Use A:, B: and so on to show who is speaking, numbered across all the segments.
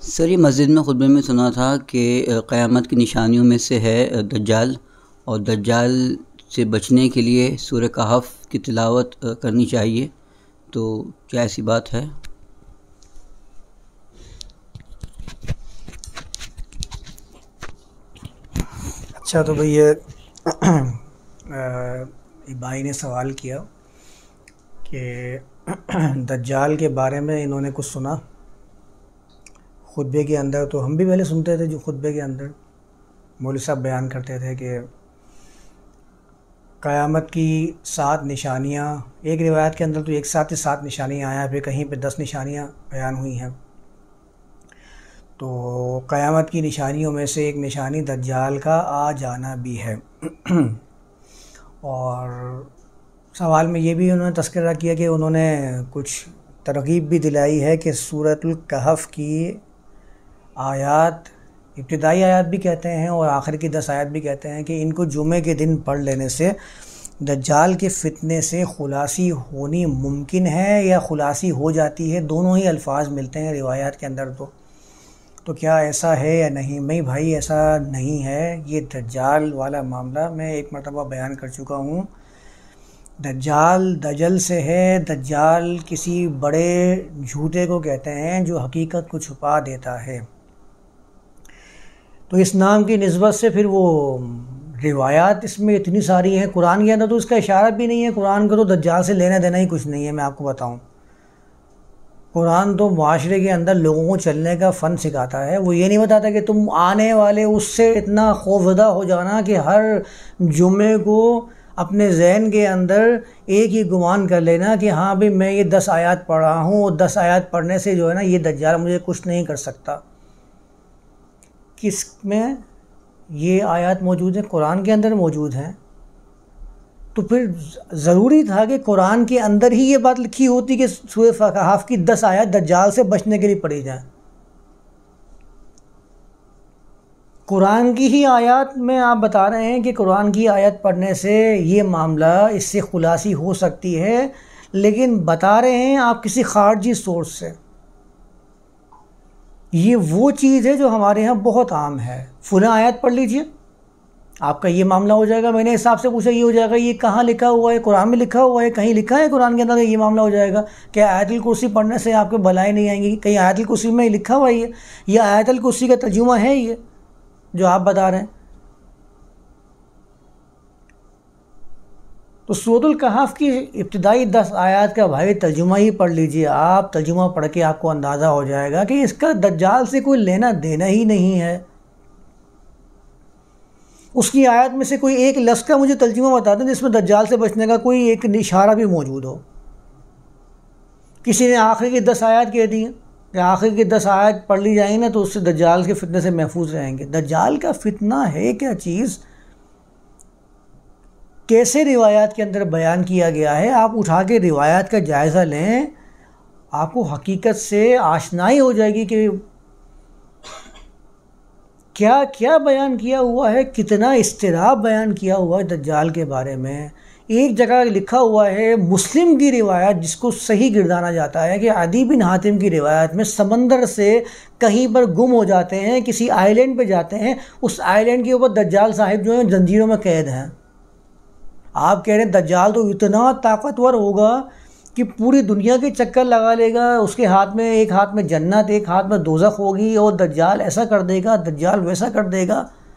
A: Sir, ये मस्जिद में खुतबे में सुना था कि क़यामत की निशानियों में से है दज्जाल। और दज्जाल से बचने के लिए सूरह कहफ़ की तिलावत करनी चाहिए। तो क्या ऐसी बात है?
B: अच्छा, तो भाई ये भाई ने सवाल किया कि दज्जाल के बारे में इन्होंने कुछ सुना खुतबे के अंदर। तो हम भी पहले सुनते थे, जो खुतबे के अंदर मौलवी साहब बयान करते थे कि क़यामत की 7 निशानियाँ। एक रिवायत के अंदर तो एक साथ ही 7 निशानियाँ आया, फिर कहीं पे 10 निशानियाँ बयान हुई हैं। तो क़यामत की निशानियों में से एक निशानी दज्जाल का आ जाना भी है। और सवाल में ये भी उन्होंने तज़किरा किया कि उन्होंने कुछ तरग़ीब भी दिलाई है कि सूरतुल कहफ़ की आयात, इब्तिदाई आयत भी कहते हैं और आखिर की 10 आयत भी कहते हैं कि इनको जुमे के दिन पढ़ लेने से दज्जाल के फ़ितने से खुलासी होनी मुमकिन है या खुलासी हो जाती है। दोनों ही अल्फाज मिलते हैं रिवायात के अंदर। तो क्या ऐसा है या नहीं? नहीं भाई, ऐसा नहीं है। ये दज्जाल वाला मामला मैं एक मरतबा बयान कर चुका हूँ। दज्जाल दजल से है। दज्जाल किसी बड़े झूठे को कहते हैं जो हकीकत को छुपा देता है। तो इस नाम की निस्बत से फिर वो रिवायात इसमें इतनी सारी हैं। कुरान के अंदर तो इसका इशारा भी नहीं है। कुरान को तो दज्जाल से लेना देना ही कुछ नहीं है। मैं आपको बताऊं, कुरान तो माशरे के अंदर लोगों को चलने का फ़न सिखाता है। वो ये नहीं बताता कि तुम आने वाले उससे इतना खौफजदा हो जाना कि हर जुमे को अपने जहन के अंदर एक ही गुमान कर लेना कि हाँ भाई, मैं ये 10 आयत पढ़ रहा हूँ और 10 आयत पढ़ने से जो है ना, ये दज्जाल मुझे कुछ नहीं कर सकता। किस में ये आयत मौजूद है? कुरान के अंदर मौजूद हैं। तो फिर ज़रूरी था कि कुरान के अंदर ही ये बात लिखी होती कि सूरह कहफ़ की 10 आयत दज्जाल से बचने के लिए पढ़ी जाए। कुरान की ही आयत में आप बता रहे हैं कि कुरान की आयत पढ़ने से ये मामला, इससे खुलासी हो सकती है, लेकिन बता रहे हैं आप किसी खारजी सोर्स से। ये वो चीज़ है जो हमारे यहाँ बहुत आम है। फुला आयत पढ़ लीजिए, आपका ये मामला हो जाएगा। मैंने हिसाब से पूछा, ये हो जाएगा। ये कहाँ लिखा हुआ है? कुरान में लिखा हुआ है? कहीं लिखा है कुरान के अंदर ये मामला हो जाएगा? क्या आयतुल कुर्सी पढ़ने से आपके भलाई नहीं आएंगी? कहीं आयतुल कुर्सी में लिखा हुआ है? ये आयतुल कुर्सी का तर्जुमा है ये जो आप बता रहे हैं? तो सूरतुल कहफ़ की इब्तिदाई 10 आयत का भाई तर्जुमा ही पढ़ लीजिए आप। तर्जुमा पढ़ के आपको अंदाज़ा हो जाएगा कि इसका दज्जाल से कोई लेना देना ही नहीं है। उसकी आयत में से कोई एक लफ्ज़ का मुझे तर्जुमा बता दें जिसमें दज्जाल से बचने का कोई एक इशारा भी मौजूद हो। किसी ने आखिर की 10 आयत कह दी कि आखिर की 10 आयत पढ़ ली जाएंगी ना तो उससे दज्जाल के फितने से महफूज रहेंगे। दज्जाल का फितना है क्या चीज़? कैसे रिवायात के अंदर बयान किया गया है? आप उठा के रिवायात का जायज़ा लें, आपको हकीकत से आशनाई हो जाएगी कि क्या क्या बयान किया हुआ है, कितना इस्तिराब बयान किया हुआ है दज्जाल के बारे में। एक जगह लिखा हुआ है, मुस्लिम की रिवायत जिसको सही गिरदाना जाता है, कि अदी बिन हातिम की रिवायत में समंदर से कहीं पर गुम हो जाते हैं, किसी आइलैंड पे जाते हैं, उस आइलैंड के ऊपर दज्जाल साहिब जो है जंजीरों में कैद हैं। आप कह रहे हैं दज्जाल तो इतना ताकतवर होगा कि पूरी दुनिया के चक्कर लगा लेगा। उसके हाथ में, एक हाथ में जन्नत, एक हाथ में दोज़ख होगी, और दज्जाल ऐसा कर देगा, दज्जाल वैसा कर देगा।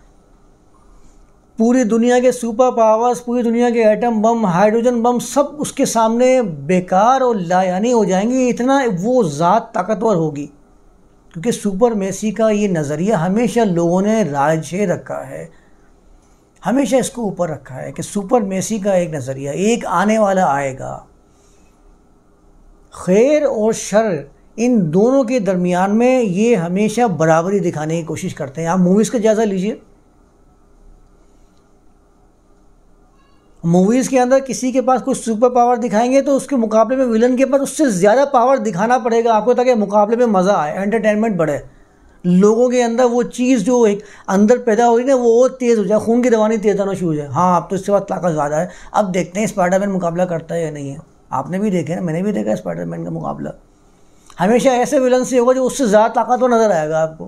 B: पूरी दुनिया के सुपर पावर्स, पूरी दुनिया के एटम बम, हाइड्रोजन बम, सब उसके सामने बेकार और लायानी हो जाएंगे। इतना वो ज़ात ताकतवर होगी। क्योंकि सुपर मेसी का ये नज़रिया हमेशा लोगों ने राजे रखा है, हमेशा इसको ऊपर रखा है कि सुपर मेसी का एक नज़रिया, एक आने वाला आएगा। खैर और शर, इन दोनों के दरमियान में ये हमेशा बराबरी दिखाने की कोशिश करते हैं। आप मूवीज़ का जायज़ा लीजिए। मूवीज़ के अंदर किसी के पास कोई सुपर पावर दिखाएंगे तो उसके मुकाबले में विलन के पास उससे ज़्यादा पावर दिखाना पड़ेगा आपको, ताकि मुकाबले में मज़ा आए, एंटरटेनमेंट बढ़े, लोगों के अंदर वो चीज़ जो एक अंदर पैदा हो रही ना वो तेज़ हो जाए, खून की रवानी तेज़ होना शुरू हो जाए। हाँ, अब तो इसके बाद ताकत ज़्यादा है। अब देखते हैं स्पाइडरमैन मुकाबला करता है या नहीं है। आपने भी देखा है ना, मैंने भी देखा है स्पाइडरमैन का मुकाबला। हमेशा ऐसे विलन से होगा जो उससे ज़्यादा ताकतवर नज़र आएगा आपको।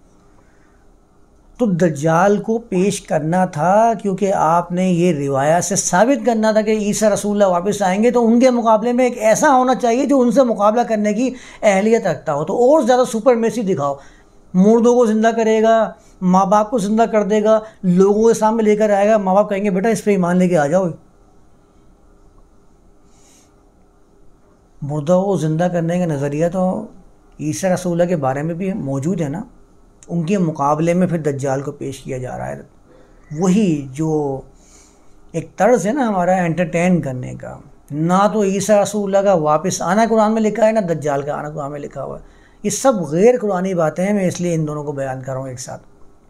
B: तो दज्जाल को पेश करना था, क्योंकि आपने ये रिवायत से साबित करना था कि ईसा रसूलुल्लाह वापस आएंगे, तो उनके मुकाबले में एक ऐसा होना चाहिए जो उनसे मुकाबला करने की अहलियत रखता हो। तो और ज़्यादा सुपरमेसी दिखाओ, मुर्दों को ज़िंदा करेगा, माँ बाप को ज़िंदा कर देगा, लोगों के सामने लेकर आएगा, माँ बाप कहेंगे बेटा इस पर ईमान लेके आ जाओ। मुर्दों को ज़िंदा करने का नज़रिया तो ईसा रसूलुल्लाह के बारे में भी मौजूद है ना। उनके मुकाबले में फिर दज्जाल को पेश किया जा रहा है। वही जो एक तर्ज है ना हमारा एंटरटेन करने का, ना तो ईसा रसूलुल्लाह का वापस आना कुरान में लिखा है, ना दज्जाल का आना कुरान में लिखा हुआ है। ये सब गैर कुरानी बातें हैं, मैं इसलिए इन दोनों को बयान कर रहा हूँ एक साथ।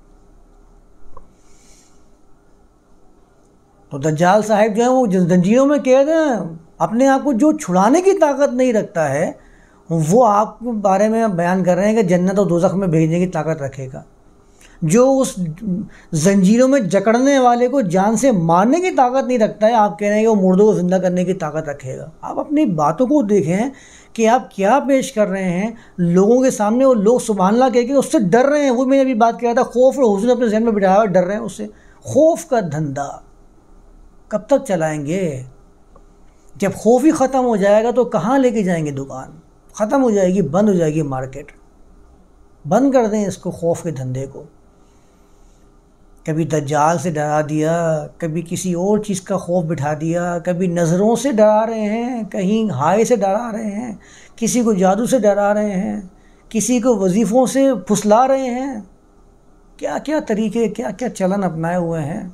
B: तो दज्जाल साहिब जो है वो जंजीरों में कैद हैं, अपने आप को जो छुड़ाने की ताकत नहीं रखता है, वो आपके बारे में बयान कर रहे हैं कि जन्नत और दोज़ख में भेजने की ताकत रखेगा। जो उस जंजीरों में जकड़ने वाले को जान से मारने की ताकत नहीं रखता है, आप कह रहे हैं कि वो मुर्दों को ज़िंदा करने की ताकत रखेगा। आप अपनी बातों को देखें कि आप क्या पेश कर रहे हैं लोगों के सामने, और लोग सुभान अल्लाह कह के उससे डर रहे हैं। वो मैंने अभी बात किया था, खौफ और हुज़्न अपने जहन में बिठाया हुआ डर रहे हैं उससे। खौफ का धंधा कब तक चलाएंगे? जब खौफ ही ख़त्म हो जाएगा तो कहाँ लेके जाएंगे दुकान? ख़त्म हो जाएगी, बंद हो जाएगी मार्केट। बंद कर दें इसको, खौफ के धंधे को। कभी दज्जाल से डरा दिया, कभी किसी और चीज़ का खौफ बिठा दिया, कभी नज़रों से डरा रहे हैं, कहीं हाय से डरा रहे हैं, किसी को जादू से डरा रहे हैं, किसी को वजीफ़ों से फुसला रहे हैं। क्या क्या तरीके, क्या क्या चलन अपनाए हुए हैं।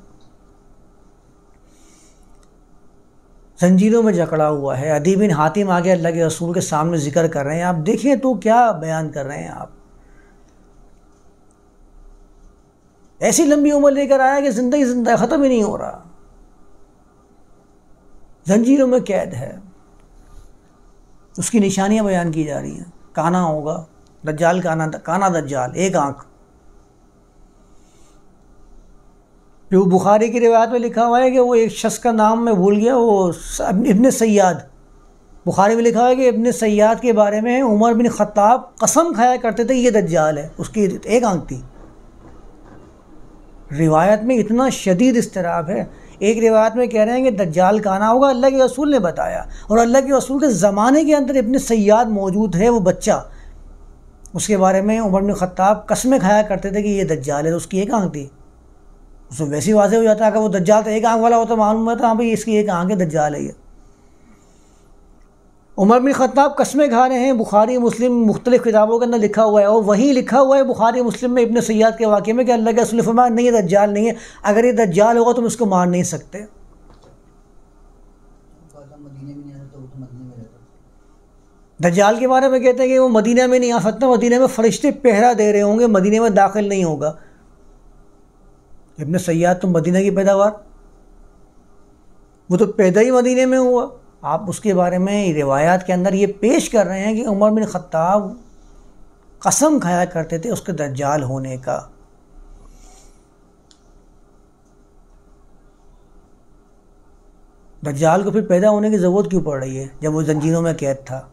B: जंजीरों में जकड़ा हुआ है। अदी बिन हातिम आगे अल्लाह के रसूल के सामने जिक्र कर रहे हैं, आप देखिए तो क्या बयान कर रहे हैं आप। ऐसी लंबी उम्र लेकर आया कि जिंदा ख़त्म ही नहीं हो रहा, जंजीरों में कैद है। उसकी निशानियां बयान की जा रही हैं। काना होगा दज्जाल, काना दज्जाल, एक आंख। जो बुखारी की रिवायत में लिखा हुआ है कि वो एक शख्स का नाम मैं भूल गया, वो इब्न सैयाद, बुखारी में लिखा हुआ है कि इब्न सैयाद के बारे में उमर बिन ख़त्ताब कसम खाया करते थे ये दज्जाल है, उसकी एक आंख थी। रिवायत में इतना शदीद इस्तराब है। एक रिवायत में कह रहे हैं कि दज्जाल काना होगा, अल्लाह के रसूल ने बताया, और अल्लाह के रसूल के ज़माने के अंदर इब्न सैयाद मौजूद है, वो बच्चा, उसके बारे में उमर बिन ख़त्ताब कसमें खाया करते थे कि ये दज्जाल है। तो उसकी एक आंख थी। उसमें वैसे ही वाज़ेह हो जाता है कि वो दज्जाल तो एक आंख वाला होता, मालूम होता हाँ भाई इसकी एक आंख है, दज्जाल है ये। उमर बिन ख़त्ताब कसमें खा रहे हैं, बुखारी मुस्लिम मुख्तलिफ़ किताबों के अंदर लिखा हुआ है, और वहीं लिखा हुआ है बुखारी मुस्लिम में इब्न सैयाद के वाक़े में कि अल्लाह के रसूल ने फरमाया नहीं, ये दज्जाल नहीं है, अगर ये दज्जाल होगा तुम इसको मार नहीं सकते। दज्जाल के बारे में कहते हैं कि वो मदीना में नहीं आ सकता, मदीना में फरिश्ते पहरा दे रहे होंगे, मदीने में दाखिल नहीं होगा। इब्न सैयाद तो मदीना की पैदावार, वो तो पैदा ही मदीने में हुआ। आप उसके बारे में रिवायात के अंदर ये पेश कर रहे हैं कि उमर बिन ख़त्ताब कसम खाया करते थे उसके दज्जाल होने का। दज्जाल को फिर पैदा होने की ज़रूरत क्यों पड़ रही है जब वो जंजीरों में कैद था?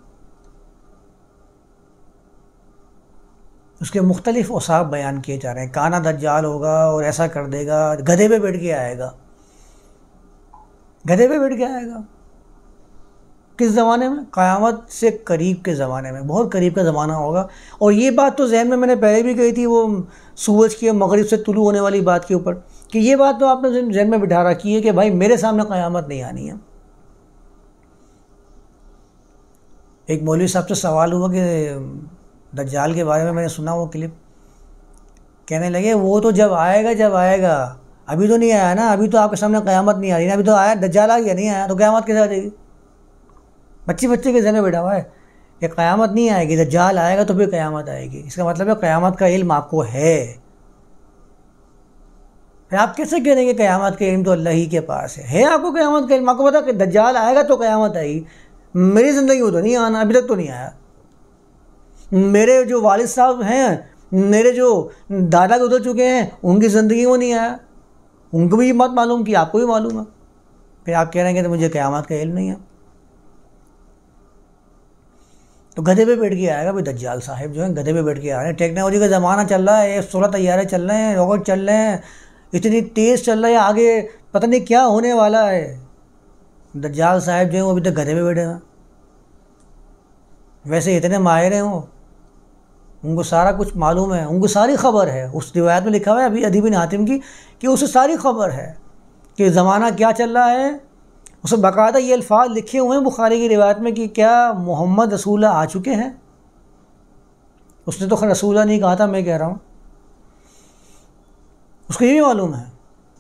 B: उसके मुख्तलिफ औसाफ बयान किए जा रहे हैं। काना दज्जाल होगा और ऐसा कर देगा, गधे पे बैठ के आएगा, गधे पे बैठ के आएगा। किस ज़माने में? क़यामत से करीब के ज़माने में, बहुत करीब का ज़माना होगा। और ये बात तो जहन में मैंने पहले भी कही थी, वो सूरज के मगरिब से तुलू होने वाली बात के ऊपर, कि ये बात तो आपने जहन में बिठा रखी है कि भाई मेरे सामने क़यामत नहीं आनी है। एक मौलवी साहब से सवाल हुआ कि दज्जाल के बारे में मैंने सुना वो क्लिप, कहने लगे वो तो जब आएगा, अभी तो नहीं आया ना, अभी तो आपके सामने क़यामत नहीं आ रही ना, अभी तो आया दज्जाल आ गया, नहीं आया तो क़यामत कैसे आ जाएगी? बच्चे के जहन में बैठा हुआ है कि क़यामत नहीं आएगी, दज्जाल आएगा तो फिर क़यामत आएगी। इसका मतलब है क़यामत का इल्म आपको है। फिर आप कैसे कह रहे हैं कि क़यामत का इल्म तो अल्लाह ही के पास है आपको क़यामत का इल्म, आपको पता कि दज्जाल आएगा तो क़यामत आएगी। मेरी ज़िंदगी में तो नहीं आना, अभी तक तो नहीं आया। मेरे जो वालिद साहब हैं, मेरे जो दादा गुजर चुके हैं, उनकी ज़िंदगी में नहीं आया, उनको भी ये बात मालूम कि आपको भी मालूम है। फिर आप कह रहे हैं कि तो मुझे क़यामत का इल्म नहीं है। तो गधे पे बैठ के आएगा भाई, दज्जाल साहिब जो है गधे पे बैठ के आ रहे हैं। टेक्नोलॉजी का ज़माना चल रहा है, F-16 तैयारे चल रहे हैं, रॉकेट चल रहे हैं, इतनी तेज़ चल रहा है, आगे पता नहीं क्या होने वाला है। दज्जाल साहिब जो है वो अभी तक गधे पे बैठे हैं। वैसे इतने माहिर हैं वो, उनको सारा कुछ मालूम है, उनको सारी खबर है। उस रिवायत में लिखा हुआ है अभी अदी बिन हातिम की कि उसे सारी खबर है कि ज़माना क्या चल रहा है। उसे बाकायदा ये अल्फाज लिखे हुए हैं बुखारी की रिवायत में कि क्या मोहम्मद रसूलुल्लाह आ चुके हैं। उसने तो रसूलुल्लाह नहीं कहा था, मैं कह रहा हूँ, उसको ये भी मालूम है,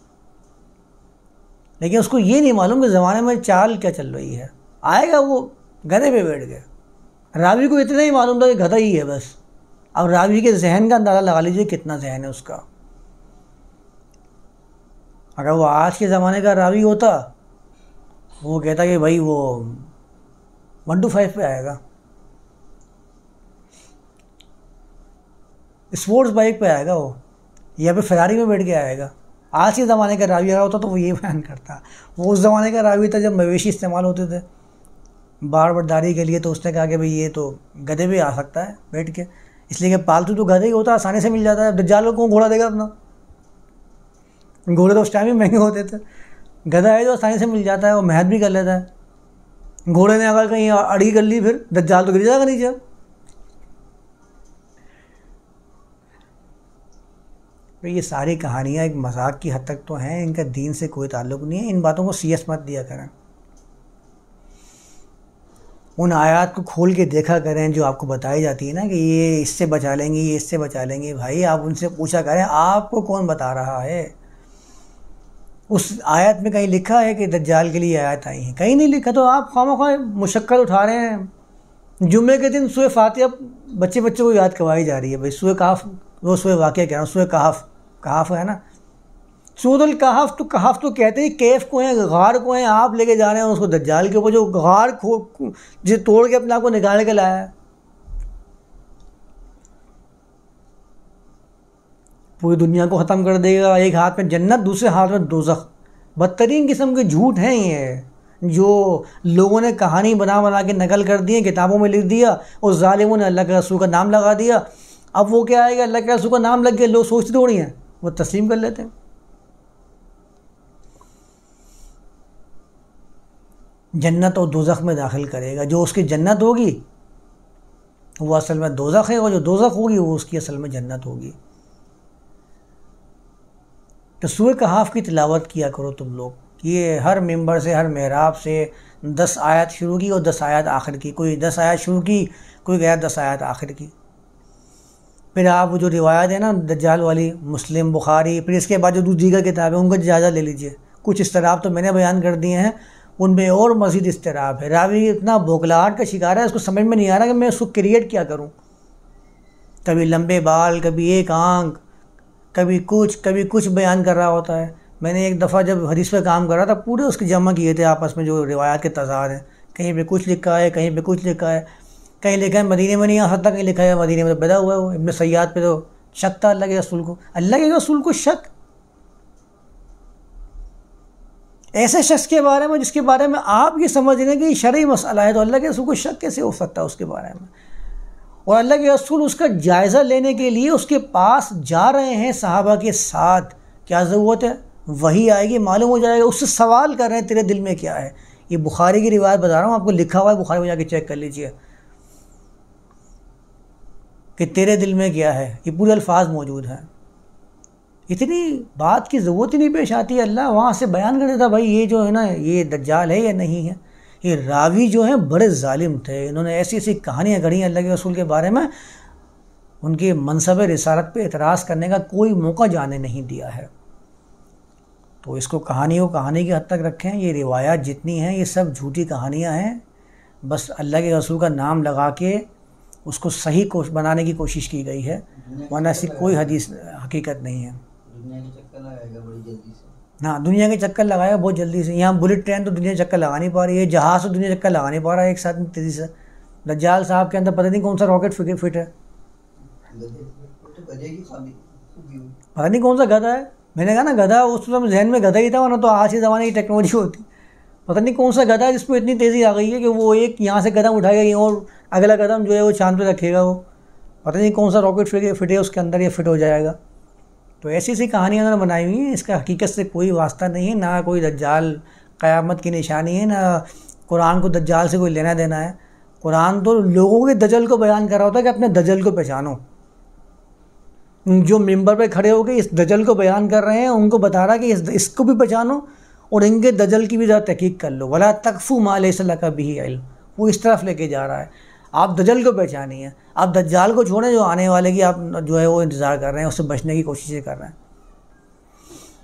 B: लेकिन उसको ये नहीं मालूम कि ज़माने में चाल क्या चल रही है। आएगा वो गधे पे बैठ गए। रावी को इतना ही मालूम था कि गधा ही है बस। अब रावी के जहन का अंदाज़ा लगा लीजिए कितना जहन है उसका। अगर वो आज के ज़माने का रावी होता, वो कहता कि भाई वो 1 to 5 पे आएगा, स्पोर्ट्स बाइक पे आएगा वो, या फिर फरारी में बैठ के आएगा। आज के ज़माने का रावी अगर होता तो वो ये बयान करता। वो उस ज़माने का रावी था जब मवेशी इस्तेमाल होते थे बाड़ बर्दारी के लिए, तो उसने कहा कि भाई ये तो गधे पे आ सकता है बैठ के, इसलिए कि पालतू तो गधे ही होता, आसानी से मिल जाता है। दज्जाल को घोड़ा देगा अपना, घोड़े तो उस टाइम ही महंगे होते थे। गधा है जो आसानी से मिल जाता है, वो मेहनत भी कर लेता है। घोड़े ने अगर कहीं अड़ी कर ली फिर दज्जाल तो गिर जाएगा नीचे। तो ये सारी कहानियाँ एक मजाक की हद तक तो हैं, इनका दीन से कोई ताल्लुक़ नहीं है। इन बातों को सीरियस मत दिया करें। उन आयात को खोल के देखा करें जो आपको बताई जाती है ना कि ये इससे बचा लेंगे, ये इससे बचा लेंगे। भाई आप उनसे पूछा करें आपको कौन बता रहा है। उस आयत में कहीं लिखा है कि दज्जाल के लिए आयत आई है? कहीं नहीं लिखा। तो आप खामखा मुशक्कत उठा रहे हैं। जुम्मे के दिन सूरह फातिहा बच्चों को याद करवाई जा रही है। भाई सूरह कहफ, वो सूरह वाक़िया कह रहा हूँ, सूरह कहफ है ना, सूरह कहफ तो कहते हैं कैफ को है, गार को है। आप लेके जा रहे हैं उसको दज्जाल के ऊपर, जो गार जिसे तोड़ के अपने आप को निकाल के लाया है। पूरी दुनिया को ख़त्म कर देगा। एक हाथ में जन्नत, दूसरे हाथ में दोज़ख। बदतरीन किस्म के झूठ हैं ये, जो लोगों ने कहानी बना के नकल कर दी है, किताबों में लिख दिया, और ज़ालिमों ने अल्लाह के रसूल का नाम लगा दिया। अब वो क्या आएगा, अल्लाह के रसूल का नाम लग गया, लोग सोचते थोड़ी हैं, वो तस्लीम कर लेते हैं। जन्नत और दोज़ख में दाखिल करेगा। जो उसकी जन्नत होगी वो असल में दोज़ख है, और जो दोज़ख होगी वो उसकी असल में जन्नत होगी। तो सूरह कहफ की तिलावत किया करो तुम लोग। ये हर मेंबर से, हर महराब से 10 आयत शुरू की और 10 आयत आखिर की। कोई 10 आयत शुरू की, कोई गया 10 आयत आखिर की। फिर आप वो जो रिवायत है ना दज्जाल वाली, मुस्लिम, बुखारी, फिर इसके बाद जो दीगर किताबें, उनका जायज़ा ले लीजिए। कुछ इस्तराब तो मैंने बयान कर दिए हैं, उनमें और मज़ीद इस्तराब है। रावी इतना बौखलाहट का शिकार है, उसको समझ में नहीं आ रहा कि मैं उसको क्रिएट क्या करूँ। कभी लंबे बाल, कभी एक आंख, कभी कुछ बयान कर रहा होता है। मैंने एक दफ़ा जब हदीस पे काम कर रहा था, पूरे उसके जमा किए थे आपस में जो रिवायात के तज़ाद हैं। कहीं पे कुछ लिखा है, कहीं पे कुछ लिखा है, कहीं लिखा है मदीने में नहीं आ सकता, कहीं लिखा है मदीने में तो पैदा हुआ है वो। इब्न सय्याद पे तो शक था अल्लाह के रसूल को। अल्लाह के रसूल को शक ऐसे शख्स के बारे में जिसके बारे में आप ये समझ रहे हैं कि शरई मसला है, तो अल्लाह के रसूल को शक कैसे हो सकता है उसके बारे में। और अल्लाह के रसूल उसका जायज़ा लेने के लिए उसके पास जा रहे हैं सहाबा के साथ। क्या ज़रूरत है, वही आएगी, मालूम हो जाएगा। उससे सवाल कर रहे हैं तेरे दिल में क्या है। ये बुखारी की रिवायत बता रहा हूँ आपको, लिखा हुआ है, बुखारी में जाके चेक कर लीजिए कि तेरे दिल में क्या है। ये पूरे अल्फाज मौजूद हैं। इतनी बात की ज़रूरत ही नहीं पेश आती। अल्लाह वहाँ से बयान कर देता भाई ये जो है ना, ये दज्जाल है या नहीं है। ये रावी जो हैं बड़े जालिम थे, इन्होंने ऐसी ऐसी कहानियाँ गढ़ी अल्लाह के रसूल के बारे में, उनके मनसब रिसालत पे एतराज़ करने का कोई मौका जाने नहीं दिया है। तो इसको कहानी की हद तक रखें। ये रिवायात जितनी हैं ये सब झूठी कहानियाँ हैं। बस अल्लाह के रसूल का नाम लगा के उसको सही बनाने की कोशिश की गई है, वरना ऐसी कोई हदीस हकीकत नहीं है।
A: दुनिया के चक्कर लगाएगा बड़ी जल्दी से।
B: हाँ, दुनिया के चक्कर लगाएगा बहुत जल्दी से। यहाँ बुलेट ट्रेन तो दुनिया चक्कर लगा नहीं पा रही है, जहाज़ तो दुनिया चक्कर लगा नहीं पा रहा है एक साथ में तेज़ी से। दज्जाल साहब के अंदर पता नहीं कौन सा रॉकेट फिट है, पता नहीं कौन सा गधा है। मैंने कहा ना गधा, उस समय जहन में गधा ही था, वरना तो आज के ज़माने की टेक्नोलॉजी होती। पता नहीं कौन सा गधा है जिसको इतनी तेज़ी आ गई है कि वो एक यहाँ से कदम उठाएगा कहीं और अगला कदम जो है वो चांद पे रखेगा, वो पता नहीं कौन सा रॉकेट फिटे उसके अंदर, ये फिट हो जाएगा। तो ऐसी सी कहानियाँ उन्होंने बनाई हुई हैं, इसका हकीकत से कोई वास्ता नहीं है, ना कोई दज्जाल क़यामत की निशानी है, ना कुरान को दज्जाल से कोई लेना देना है। कुरान तो लोगों के दजल को बयान कर रहा होता है कि अपने दजल को पहचानो। जो मिंबर पे खड़े होकर इस दजल को बयान कर रहे हैं उनको बता रहा है कि इसको भी पहचानो और इनके दजल की भी ज़रा तहकीक कर लो। वला तकफ़ू मा लैसा लका बिही इल्म, वो इस तरफ लेके जा रहा है। आप दजल को पहचानिए, आप दज्जाल को छोड़ें जो आने वाले की आप जो है वो इंतज़ार कर रहे हैं, उससे बचने की कोशिशें कर रहे हैं।